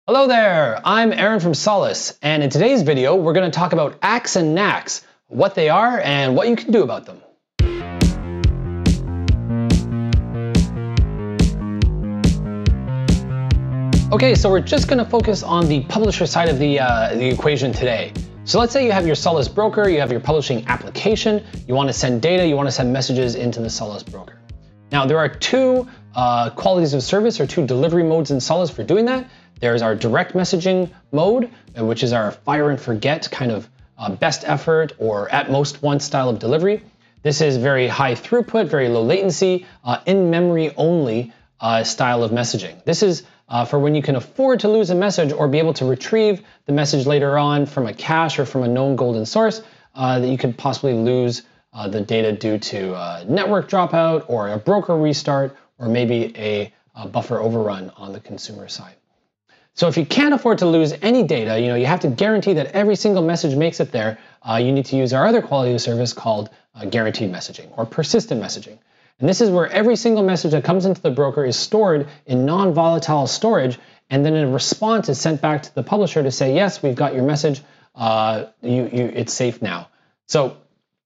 Hello there, I'm Aaron from Solace, and in today's video we're going to talk about ACKs and NACKs, what they are and what you can do about them. Okay, so we're just going to focus on the publisher side of the equation today. So let's say you have your Solace broker, you have your publishing application, you want to send data, you want to send messages into the Solace broker. Now there are two qualities of service or two delivery modes in Solace for doing that. There's our direct messaging mode, which is our fire and forget kind of best effort or at most once style of delivery. This is very high throughput, very low latency, in memory only style of messaging. This is for when you can afford to lose a message or be able to retrieve the message later on from a cache or from a known golden source that you could possibly lose the data due to network dropout or a broker restart or maybe a buffer overrun on the consumer side. So if you can't afford to lose any data, you have to guarantee that every single message makes it there, you need to use our other quality of service called guaranteed messaging or persistent messaging. And this is where every single message that comes into the broker is stored in non-volatile storage, and then a response is sent back to the publisher to say, yes, we've got your message, it's safe now. So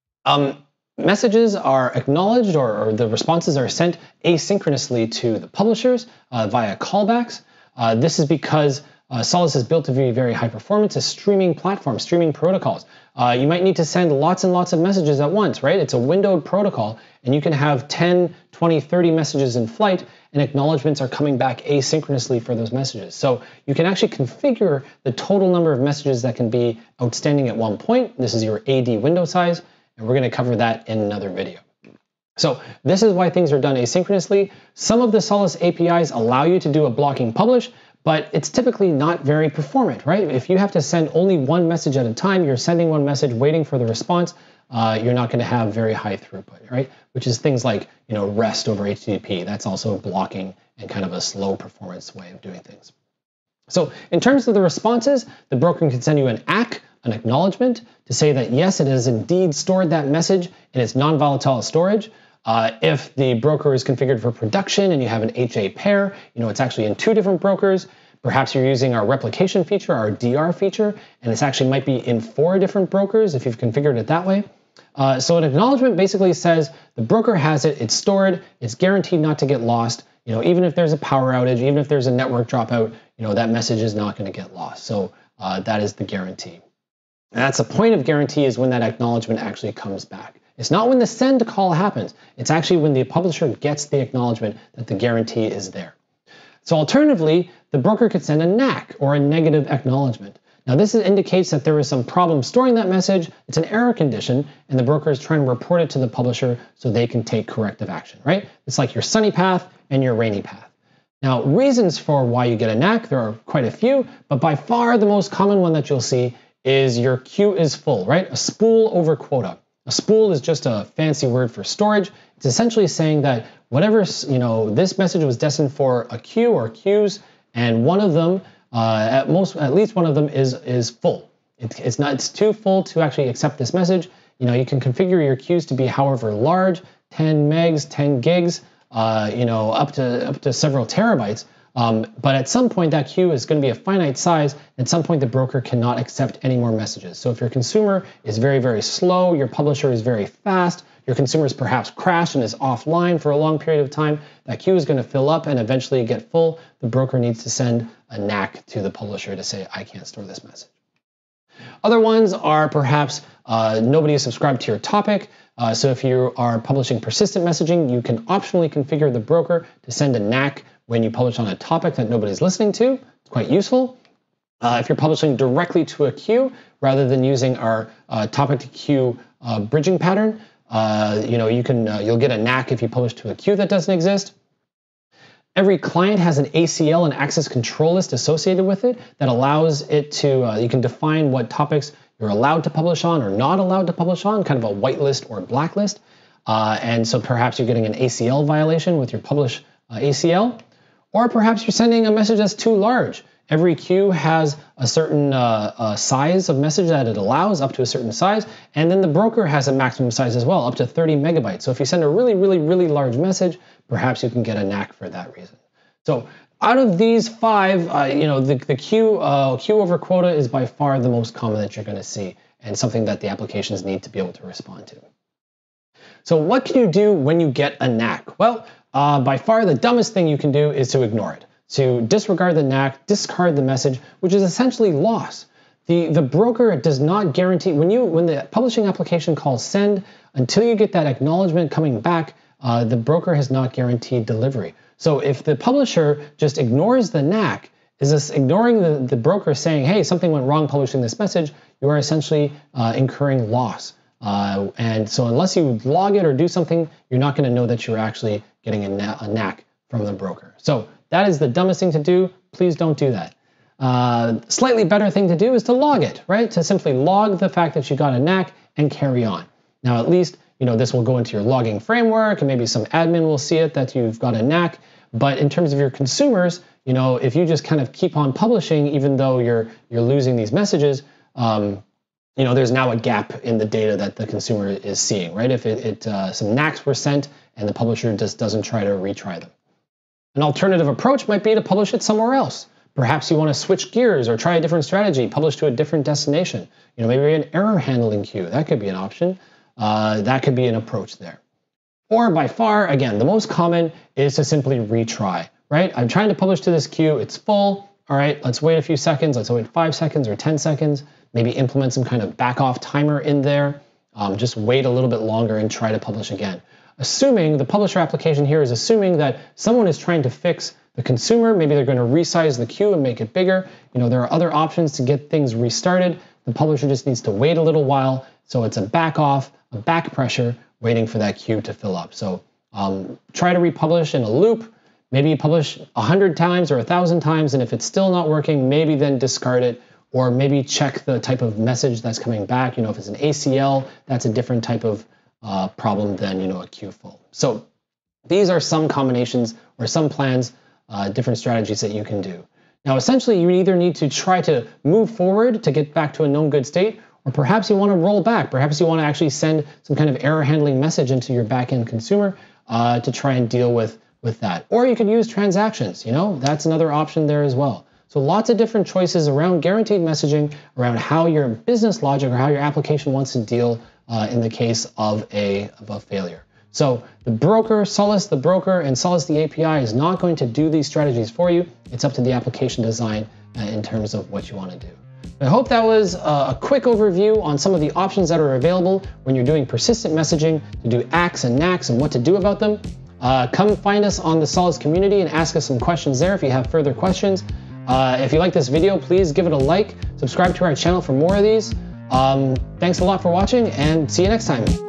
messages are acknowledged or the responses are sent asynchronously to the publishers via callbacks. This is because Solace is built to be very high performance, a streaming platform, streaming protocols. You might need to send lots and lots of messages at once, right? It's a windowed protocol, and you can have 10, 20, 30 messages in flight, and acknowledgements are coming back asynchronously for those messages. So you can actually configure the total number of messages that can be outstanding at one point. This is your AD window size, and we're going to cover that in another video. So this is why things are done asynchronously. Some of the Solace APIs allow you to do a blocking publish, but it's typically not very performant, right? If you have to send only one message at a time, you're sending one message, waiting for the response, you're not going to have very high throughput, right? Which is things like, REST over HTTP. That's also blocking and kind of a slow performance way of doing things. So in terms of the responses, the broker can send you an ACK, an acknowledgement, to say that yes, it has indeed stored that message in its non-volatile storage. If the broker is configured for production and you have an HA pair, it's actually in two different brokers. Perhaps you're using our replication feature, our DR feature, and it actually might be in 4 different brokers if you've configured it that way. So an acknowledgement basically says the broker has it, it's stored, it's guaranteed not to get lost. Even if there's a power outage, even if there's a network dropout, that message is not going to get lost. So that is the guarantee. And that's the point of guarantee, is when that acknowledgement actually comes back. It's not when the send call happens. It's actually when the publisher gets the acknowledgement that the guarantee is there. So alternatively, the broker could send a NACK, or a negative acknowledgement. Now this indicates that there is some problem storing that message. It's an error condition, and the broker is trying to report it to the publisher so they can take corrective action, right? It's like your sunny path and your rainy path. Now, reasons for why you get a NACK, there are quite a few, but by far the most common one that you'll see is your queue is full, right? A spool over quota. A spool is just a fancy word for storage. It's essentially saying that whatever, this message was destined for a queue or queues, and one of them, at least one of them is full. It's too full to actually accept this message. You can configure your queues to be however large, 10 megs, 10 gigs, up to several terabytes. But at some point, that queue is going to be a finite size. At some point, the broker cannot accept any more messages. So if your consumer is very, very slow, your publisher is very fast, your consumer is perhaps crashed and is offline for a long period of time, that queue is going to fill up and eventually get full. The broker needs to send a NACK to the publisher to say, I can't store this message. Other ones are perhaps nobody is subscribed to your topic. So if you are publishing persistent messaging, you can optionally configure the broker to send a NACK when you publish on a topic that nobody's listening to. It's quite useful. If you're publishing directly to a queue, rather than using our topic to queue bridging pattern, you'll get a NACK if you publish to a queue that doesn't exist. Every client has an ACL, an access control list associated with it, that allows it to, you can define what topics you're allowed to publish on or not allowed to publish on, kind of a whitelist or blacklist. And so perhaps you're getting an ACL violation with your publish ACL. Or perhaps you're sending a message that's too large. Every queue has a certain size of message that it allows, up to a certain size, and then the broker has a maximum size as well, up to 30 megabytes. So if you send a really, really, really large message, perhaps you can get a NACK for that reason. So out of these 5, the queue over quota is by far the most common that you're going to see, and something that the applications need to be able to respond to. So what can you do when you get a NACK? Well, by far the dumbest thing you can do is to ignore it, to disregard the NACK, discard the message, which is essentially loss. The broker does not guarantee, when the publishing application calls send, until you get that acknowledgement coming back, the broker has not guaranteed delivery. So if the publisher just ignores the NACK, is this ignoring the broker saying, hey, something went wrong publishing this message, you are essentially incurring loss. And so unless you log it or do something, you're not going to know that you're actually getting a NACK from the broker. So that is the dumbest thing to do. Please don't do that. Slightly better thing to do is to log it, right? To simply log the fact that you got a NACK and carry on. Now, at least, this will go into your logging framework, and maybe some admin will see it that you've got a NACK. But in terms of your consumers, if you just kind of keep on publishing, even though you're losing these messages, there's now a gap in the data that the consumer is seeing, right? If some NACKs were sent and the publisher just doesn't try to retry them. An alternative approach might be to publish it somewhere else. Perhaps you want to switch gears or try a different strategy, publish to a different destination. Maybe an error handling queue. That could be an option. That could be an approach there. Or by far, again, the most common is to simply retry, right? I'm trying to publish to this queue. It's full. All right, let's wait a few seconds. Let's wait 5 seconds or 10 seconds. Maybe implement some kind of back off timer in there. Just wait a little bit longer and try to publish again. Assuming the publisher application here is assuming that someone is trying to fix the consumer. Maybe they're going to resize the queue and make it bigger. There are other options to get things restarted. The publisher just needs to wait a little while. So it's a back off, a back pressure, waiting for that queue to fill up. So try to republish in a loop. Maybe you publish 100 times or 1,000 times, and if it's still not working, maybe then discard it, or maybe check the type of message that's coming back. If it's an ACL, that's a different type of problem than a queue full. So these are some combinations or some plans, different strategies that you can do. Now, essentially, you either need to try to move forward to get back to a known good state, or perhaps you want to roll back. Perhaps you want to actually send some kind of error handling message into your back-end consumer to try and deal with that. Or you could use transactions. That's another option there as well. So lots of different choices around guaranteed messaging, around how your business logic or how your application wants to deal in the case of a failure. So the broker, Solace the broker, and Solace the API is not going to do these strategies for you. It's up to the application design in terms of what you want to do. I hope that was a quick overview on some of the options that are available when you're doing persistent messaging to do ACKs and NACKs and what to do about them. Come find us on the Solace community and ask us some questions there if you have further questions. If you like this video, please give it a like, subscribe to our channel for more of these. Thanks a lot for watching, and see you next time.